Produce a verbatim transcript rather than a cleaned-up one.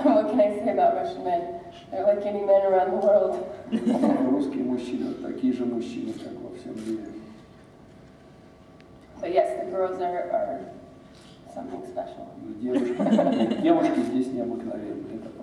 What can I say about Russian men? They're like any men around the world. Русские мужчины такие же мужчины, как во всем мире. But yes, the girls are, are something special. Девушки, девушки здесь необыкновенные, это